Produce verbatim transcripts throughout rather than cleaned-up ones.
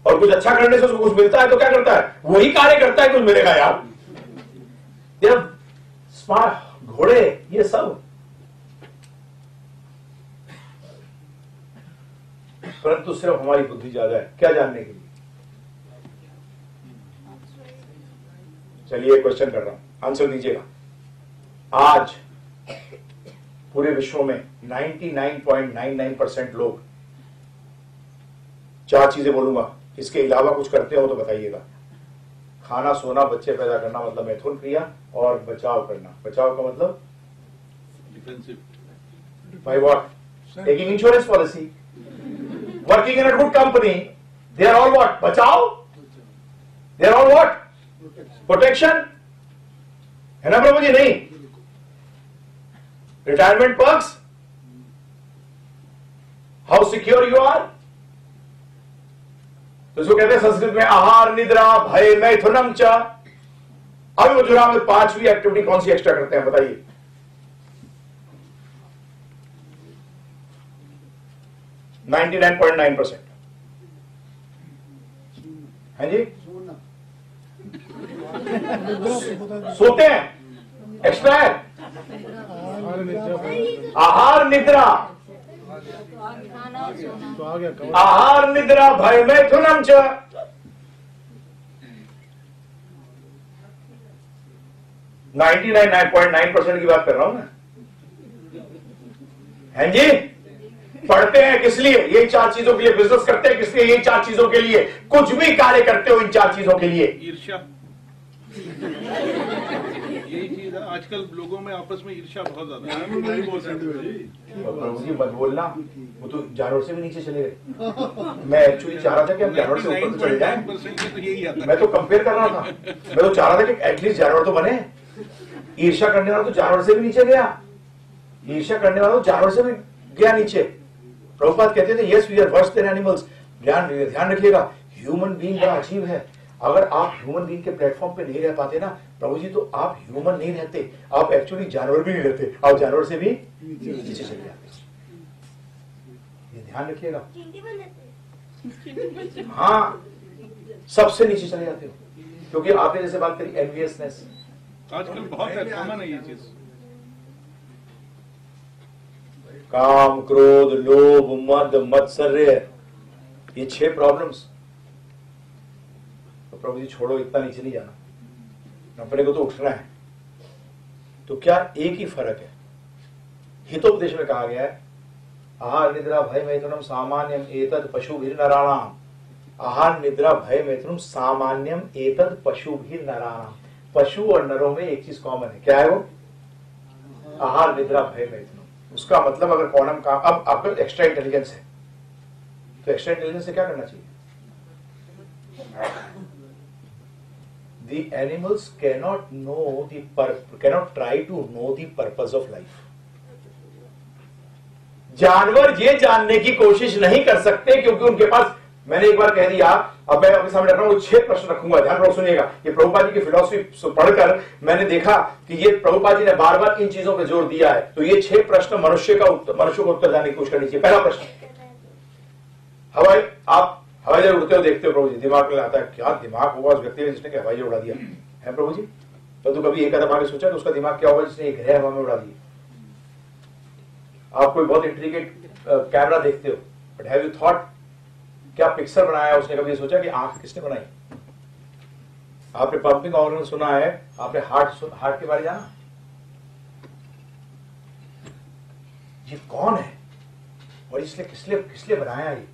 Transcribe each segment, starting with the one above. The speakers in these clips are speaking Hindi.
और कुछ अच्छा करने से उसको कुछ मिलता है तो क्या करता है, वही कार्य करता है कुछ मिलेगा यार। स्मार्ट घोड़े ये सब, परंतु सिर्फ हमारी बुद्धि ज्यादा है क्या जानने के लिए। चलिए क्वेश्चन कर रहा हूं, आंसर दीजिएगा। आज पूरे विश्व में निन्यानवे पॉइंट नौ नौ परसेंट लोग, चार चीजें बोलूंगा, इसके अलावा कुछ करते हो तो बताइएगा। खाना, सोना, बच्चे पैदा करना मतलब मैथुन क्रिया, और बचाव करना। बचाव का मतलब by what? Taking insurance policy, working in a good company, they are all what? बचाव। They are all what? Protection, है ना प्रभु जी? नहीं। Retirement perks, how secure you are. तो इसको कहते हैं संस्कृत में आहार, निद्रा, भय, मैथुनम च। अभी मजुरा में पांचवी एक्टिविटी कौन सी एक्स्ट्रा करते हैं बताइए? निन्यानवे पॉइंट नौ परसेंट है जी, सोते हैं, एक्स्ट्रा है। आहार, निद्रा, आहार, निद्रा, भय, मैथुनम च। निन्यानवे पॉइंट नौ परसेंट की बात कर रहा हूं मैं, हैं जी? पढ़ते हैं किस लिए? यही चार चीजों के लिए। बिजनेस करते हैं किस लिए? यही चार चीजों के लिए। कुछ भी कार्य करते हो इन चार चीजों के लिए। ईर्ष्या, यही चीज है आजकल लोगों में, आपस में ईर्ष्या बहुत ज्यादा है। प्रभु जी मत बोलना, वो तो जानवर से भी नीचे चले गए। मैं एक्चुअली चाह रहा था कि हम जानवर से ऊपर चले जाएं। मैं तो कंपेयर कर रहा था, मैं तो चाह रहा था कि एटलीस्ट जानवर तो बने। ईर्ष्या करने वाला तो जानवर से भी नीचे गया, ईर्ष्या करने वाला तो जानवर से भी गया नीचे। प्रभुपाद कहते थे yes we are worse than animals. ध्यान ध्यान रखिएगा, ह्यूमन बीइंग बड़ा अजीब है। अगर आप ह्यूमन बीइंग के प्लेटफॉर्म पे नहीं रह पाते ना प्रभु जी, तो आप ह्यूमन नहीं रहते, आप एक्चुअली जानवर भी नहीं रहते, आप जानवर से भी नीचे चले जाते। ये ध्यान रखिएगा। हाँ, सबसे नीचे चले जाते हो, क्योंकि आपने जैसे बात करी एनवियसनेस, आजकल बहुत है, कॉमन है ये चीज। काम, क्रोध, लोभ, मद, मत्सर्य, ये छह प्रॉब्लम्स। तो प्रभु जी छोड़ो, इतना नीचे नहीं जाना, अपने को तो उठना है। तो क्या एक ही फर्क है? हितोपदेश में कहा गया है आहार, निद्रा, भय, मैथुनम सामान्यम एतद पशुभिर नराणाम। आहार, निद्रा, भय, मैथुनम सामान्यम एतद पशुभिर नराणाम। पशु और नरों में एक चीज कॉमन है, क्या है वो? आहार, निद्रा, भय, मैथुनम। उसका मतलब अगर क्वांटम का, अब आपका एक्स्ट्रा इंटेलिजेंस है, तो एक्स्ट्रा इंटेलिजेंस से क्या करना चाहिए? The animals cannot know the pur- cannot try to know the purpose of life. जानवर ये जानने की कोशिश नहीं कर सकते क्योंकि उनके पास, मैंने एक बार कह दिया, अब मैं आपके सामने रख रहा हूं, छह प्रश्न रखूंगा, ध्यान रखो, सुनिएगा। ये प्रभुपाद जी की फिलॉसफी पढ़कर मैंने देखा कि ये प्रभुपाद जी ने बार बार इन चीजों पर जोर दिया है। तो ये छह प्रश्न मनुष्य का मनुष्य को उत्तर देने की कोशिश करनी चाहिए। पहला प्रश्न, हवाई, आप हवाई जहाज उड़ते हो देखते हो प्रभु जी, दिमाग में आता है क्या दिमाग होगा उस व्यक्ति ने जिसने कि हवाई जहाज उड़ा दिया है प्रभु जी? तो, तो कभी एक आदमी सोचा कि उसका दिमाग क्या होगा जिसने एक ग्रह हवा में उड़ा दिया? आप कोई बहुत इंट्रिकेट कैमरा देखते हो, बट हैव यू थॉट क्या पिक्सल बनाया उसने? कभी सोचा कि आंख किसने बनाई? आपने पंपिंग ऑर्गन सुना है, आपने हार्ट हार्ट के बारे में जाना? ये कौन है और इसलिए किसलिए किसलिए बनाया? ये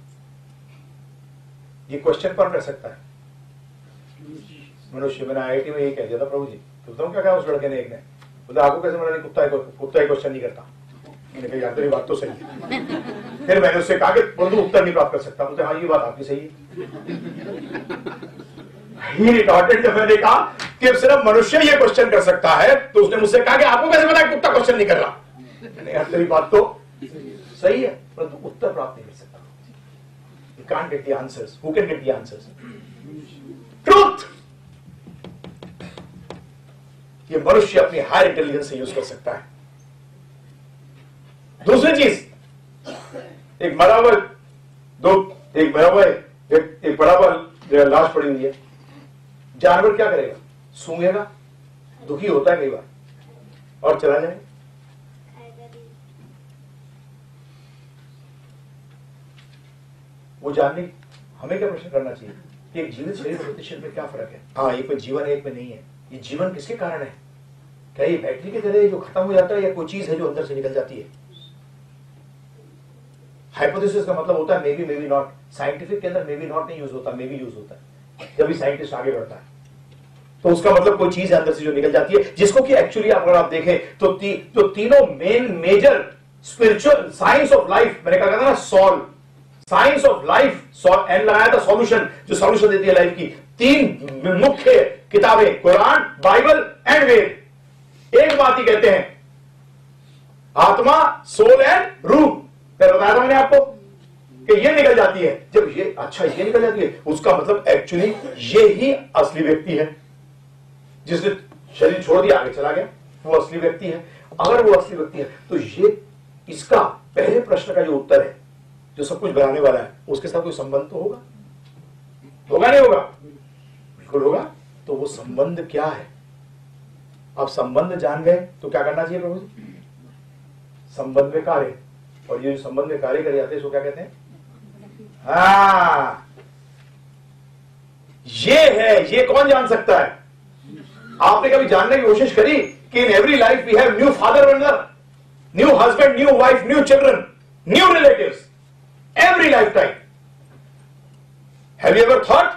ये क्वेश्चन कौन कर सकता है? मनुष्य। मैंने आई आई टी में यही कह दिया था प्रभु जी। तो बताऊं क्या कहा उस लड़के ने, एक ने बोला आपको कैसे मना? कुत्ता कुत्ता ही क्वेश्चन नहीं करता। मैंने कहा यार तेरी बात तो सही है। फिर मैंने उससे कहा कि परंतु उत्तर नहीं प्राप्त कर सकता। मुझे हाँ ये बात आपकी सही है। रिटॉर्टेड जब मैंने कहा कि अब सिर्फ मनुष्य ये क्वेश्चन कर सकता है, तो उसने मुझसे कहा कि आपको कैसे पता कुत्ता क्वेश्चन नहीं कर रहा? मैंने यार तेरी बात तो सही है, परंतु उत्तर प्राप्त नहीं कर सकता। You can't get the answers. Who can get the answers? Truth. ये मनुष्य अपनी हायर इंटेलिजेंस से यूज कर सकता है। दूसरी चीज, एक मरा हुआ दो एक मरा हुआ एक, एक बड़ा बड़ा लाश पड़ी हुई है, जानवर क्या करेगा? सूंघेगा, दुखी होता है कई बार और चला जाए। वो जानने हमें क्या प्रश्न करना चाहिए कि एक जीवित शरीर और मृत शरीर में क्या फर्क है? हाँ, एक में जीवन है, एक में नहीं है। ये जीवन किसके कारण है? क्या ये बैटरी की तरह जो खत्म हो जाता है या कोई चीज है जो अंदर से निकल जाती है? हाइपोथेसिस का मतलब होता है maybe maybe not. Scientific के अंदर मे बी नॉट नहीं यूज होता, मे बी यूज होता है जब भी साइंटिस्ट आगे बढ़ता है। तो उसका मतलब कोई चीज है अंदर से जो निकल जाती है, जिसको कि एक्चुअली अगर आप देखें तो ती, तो तीनों main major spiritual science of life, मैंने कहा था ना सॉल्व, साइंस ऑफ लाइफ, एन लगाया था सॉल्यूशन, जो सॉल्यूशन देती है लाइफ की। तीन मुख्य किताबें, कुरान, बाइबल एंड वेद, एक बात ही कहते हैं, आत्मा, सोल एंड रूह। मैं बताया था मैंने आपको कि ये निकल जाती है। जब ये अच्छा ये निकल जाती है, उसका मतलब एक्चुअली ये ही असली व्यक्ति है। जिसने शरीर छोड़ दिया आगे चला गया, वो असली व्यक्ति है। अगर वो असली व्यक्ति है तो ये इसका पहले प्रश्न का जो उत्तर है, जो सब कुछ बनाने वाला है, उसके साथ कोई संबंध तो होगा? होगा नहीं होगा? बिल्कुल होगा। तो वो संबंध क्या है? अब संबंध जान गए तो क्या करना चाहिए प्रभु जी? संबंध में कार्य। और ये जो संबंध में कार्य कर जाते हैं इसको क्या कहते हैं? हाँ, ये है। ये कौन जान सकता है? आपने कभी जानने की कोशिश करी कि in every life we have new father mother, new husband, new wife, new children, new relatives, every life time. Have you ever thought?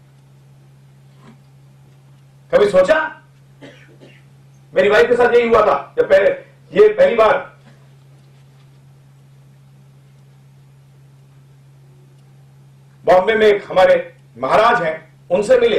कभी सोचा? मेरी वाइफ के साथ यही हुआ था जब पहले ये पहली बार बॉम्बे में एक हमारे महाराज हैं, उनसे मिले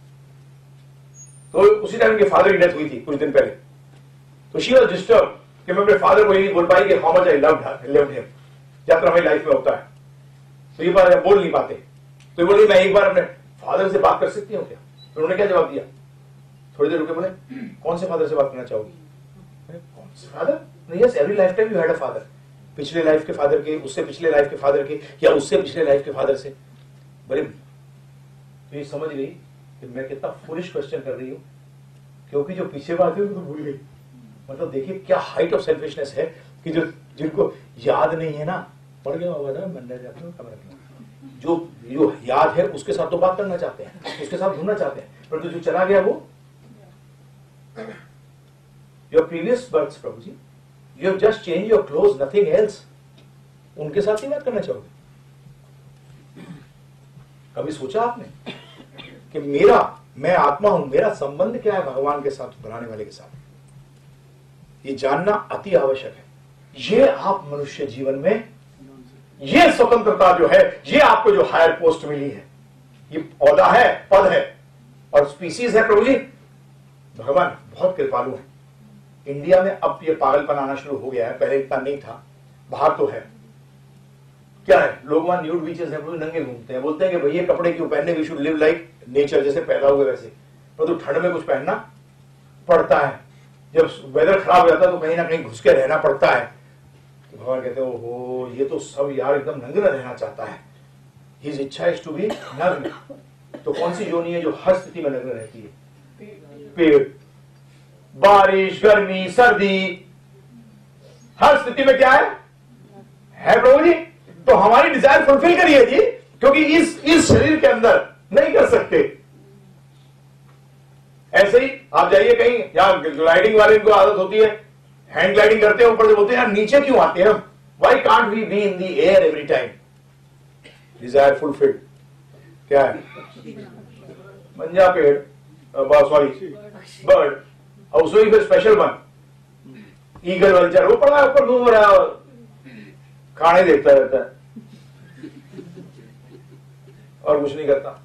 तो उसी टाइम के फादर की डेथ हुई थी कुछ दिन पहले। तो शी वाज डिस्टर्ब कि मैं अपने फादर को ये नहीं बोल पाई कि how much I loved loved him. यात्रा हमारी लाइफ में होता है तो ये बात बोल नहीं पाते। तो ये बोली मैं एक बार अपने फादर से बात कर सकती हूँ क्या? तो उन्होंने क्या जवाब दिया? थोड़ी देर रुके, बोले कौन से फादर से बात करना चाहोगी? कौन से father? Yes, every life time you had a father. पिछले लाइफ के फादर के, उससे पिछले लाइफ के फादर के, या उससे पिछले लाइफ के फादर से। बड़े तो ये समझ गई कि मैं कितना फुलिश क्वेश्चन कर रही हूं, क्योंकि जो पीछे बात है वो तो भूल गई। मतलब देखिए क्या हाइट ऑफ सेल्फिशनेस है कि जो जिनको याद नहीं है ना, पढ़ गया मंदिर जाते हो, जो जो याद है उसके साथ तो बात करना चाहते हैं, उसके साथ घूमना चाहते हैं, परंतु जो चला गया वो योर प्रीवियस बर्थ्स प्रभु जी, you have just change your clothes, nothing else. उनके साथ ही बात करना चाहोगे? कभी सोचा आपने कि मेरा मैं आत्मा हूं, मेरा संबंध क्या है भगवान के साथ, बनाने वाले के साथ? ये जानना अति आवश्यक है। ये आप मनुष्य जीवन में, ये स्वतंत्रता जो है, ये आपको जो हायर पोस्ट मिली है, ये पौधा है, पद है और स्पीसीज है प्रभु जी। भगवान बहुत कृपालु है। इंडिया में अब ये पागलपन आना शुरू हो गया है, पहले इतना नहीं था। बाहर तो है, क्या है, लोग वहां न्यूड बीचेस हैं, नंगे घूमते हैं, बोलते हैं कि भैया कपड़े क्यों पहनने, we should live like nature, जैसे पैदा हुए वैसे। पर तो ठंड में कुछ पहनना पड़ता है, जब वेदर खराब हो जाता है तो कहीं ना कहीं घुस के रहना पड़ता है। तो भगवान कहते हैं ओहो, ये तो सब यार एकदम नंगे रहना चाहता है, हिज इच्छा इज टू बी नग्न। तो कौन सी योनि है जो हर स्थिति में नग्न रहती है? पेड़, बारिश, गर्मी, सर्दी, हर स्थिति में क्या है है प्रभु जी। तो हमारी डिजायर फुलफिल करिए जी, क्योंकि इस इस शरीर के अंदर नहीं कर सकते। ऐसे ही आप जाइए कहीं, या ग्लाइडिंग वाले इनको आदत होती है, हैंड ग्लाइडिंग करते हैं, ऊपर से बोलते हैं यार नीचे क्यों आते हैं हम, why can't we be in the air every time? Desire fulfilled. क्या है? मंजा पेड़, सॉरी बर्ड, और उसमें भी स्पेशल वन, ईगल वल्चर, वो पड़ा ऊपर घूम रहा है, खाने देखता रहता है और कुछ नहीं करता।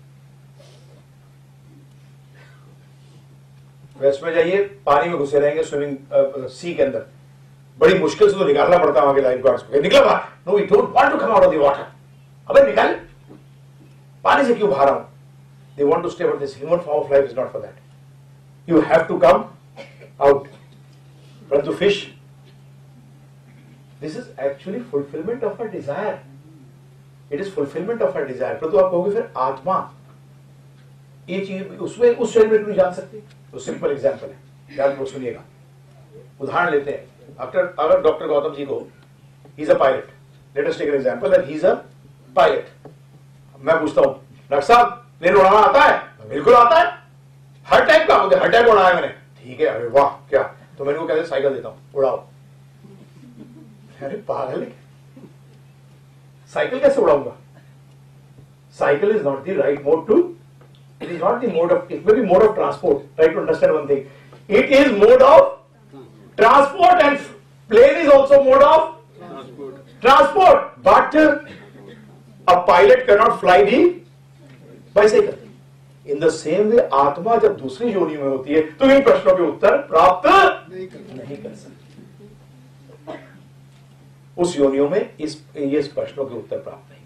वेस्ट में जाइए, पानी में घुसे रहेंगे, स्विमिंग सी के अंदर, बड़ी मुश्किल से तो निकालना पड़ता है वहां के लाइफ गार्ड्स को, निकला बाहर, no we don't want to come out of the water. अबे निकल, पानी से क्यों बाहर आऊं? They want to stay, but this human form of life is not for that. You have to come out. परंतु fish, this is actually fulfillment of a desire. It is fulfilment of her desire. पर तो आप कहोगे फिर आत्मा ये चीज उसमें उस शरीर में क्यों जान सकती? तो सिंपल एग्जांपल है, याद लोग सुनिएगा। उदाहरण लेते हैं, अगर अगर डॉक्टर गौतम जी को, he is a pilot, let us take an example that he is a pilot. मैं पूछता हूं डॉक्टर साहब प्लेन उड़ाना आता है? बिल्कुल आता है, हर टाइप का, मुझे हर टाइप उड़ाना है मैंने। ठीक है, अरे वाह क्या, तो मैंने को कहते साइकिल देता हूं उड़ाओ। अरे पागल है, साइकिल कैसे उड़ाऊंगा? Cycle is not the right mode to, it is not the mode of, it may be mode of transport, try to understand one thing, it is mode of transport and plane is also mode of transport, transport. But a pilot cannot fly the bicycle. In the same way, आत्मा जब दूसरी योनि में होती है तो इन प्रश्नों के उत्तर प्राप्त नहीं कर, नहीं कर सकती। उस योनियों में इस ये प्रश्नों के उत्तर प्राप्त नहीं।